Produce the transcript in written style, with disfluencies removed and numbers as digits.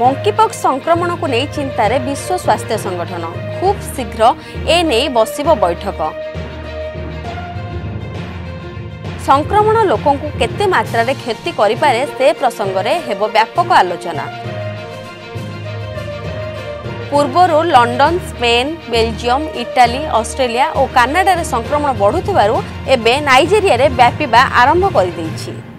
Monkeypox संक्रमण को नहीं चिंतार विश्व स्वास्थ्य संगठन खूब शीघ्र ए नहीं बसिब बैठक। संक्रमण लोकों को केते मात्रा रे क्षति करिपारे से प्रसंग रे हेबो व्यापक आलोचना। पूर्वरु London, Spain, Belgium, Italy, Australia और कनाडा रे संक्रमण बढ़ुथिबारु एबे नाइजेरिया रे व्यापीबा आरंभ करि दैछि।